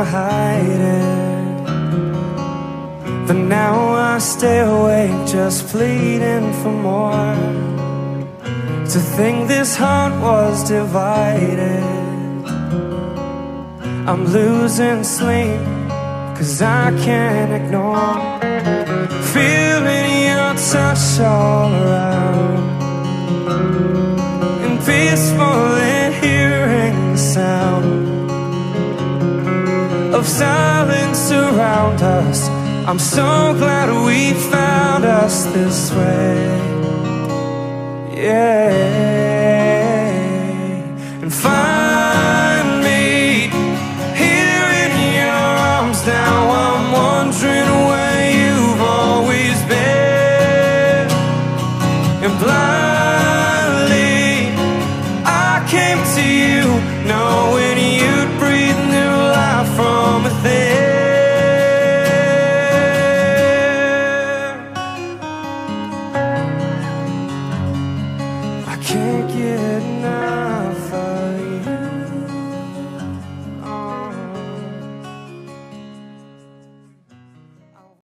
to hide it, but now I stay awake just pleading for more. To think this heart was divided, I'm losing sleep 'cause I can't ignore feeling your touch all around, and peaceful in hearing the sound of silence around us. I'm so glad we found us this way, yeah. And find me here in your arms now. I'm wondering where you've always been, and blindly I came to you knowing you'd breathe new life from within. I can't get